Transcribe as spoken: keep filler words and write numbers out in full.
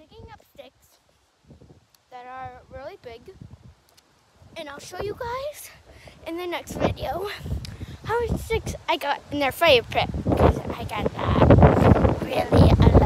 picking up sticks that are really big, and I'll show you guys in the next video how many sticks I got in their fire pit, because I got that really a